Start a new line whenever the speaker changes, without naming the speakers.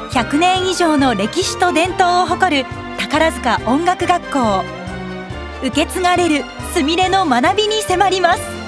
100年以上の歴史と伝統を誇る宝塚音楽学校。受け継がれるすみれの学びに迫ります。